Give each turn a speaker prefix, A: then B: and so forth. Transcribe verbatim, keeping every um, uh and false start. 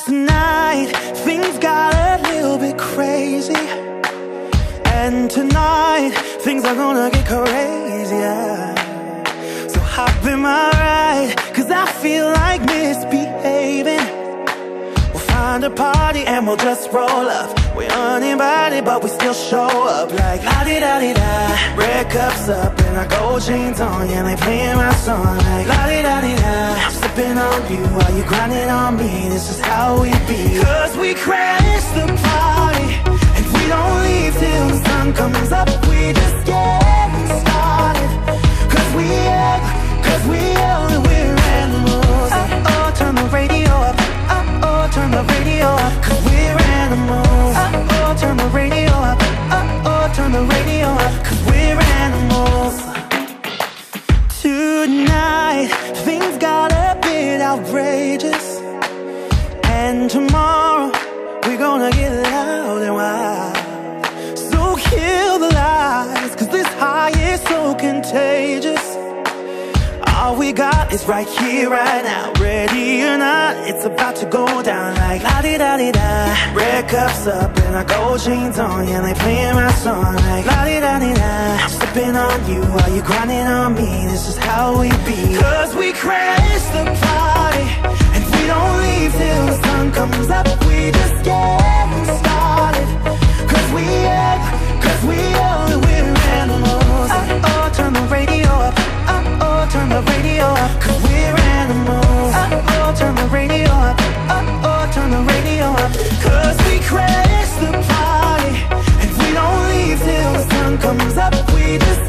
A: Last night, things got a little bit crazy, and tonight, things are gonna get crazier. So hop in my ride, cause I feel like misbehaving. We'll find a party and we'll just roll up. We're uninvited but we still show up like la-di-da-di-da. Red cups up and our gold chains on, yeah, they playing my song like la-di-da-di-da. I'm sipping on you while you grinding on me, this is how we be. Cause we crash the party and we don't leave till the sun comes up. We just get started. Cause we young, cause we young and we're animals. Uh-oh, turn the radio up. Uh-oh, turn the radio up. Cause we're animals. Uh-oh, turn the radio up. Uh-oh, turn the radio up. Cause we're animals. Tonight, things got a bit outrageous, and tomorrow, we're gonna get loud and wild. So kill the lies, cause this high is so contagious. All we got is right here, right now. Ready or not, it's about to go down like la-di-da-di-da. Red cups up and our gold chains on, yeah, they playing my song like la-di-da-di-da. I'm sipping on you while you grinding on me, this is how we be. Cause we crash the party and we don't leave till the sun comes up. We just get started. Cause we young, cause we young and we're animals. Uh-oh, turn the radio up. Uh-oh, turn the radio up. Cause we're animals. Uh-oh, turn the radio up. Uh-oh, turn the radio up. Cause we crash the party and we don't leave till the sun comes up. We just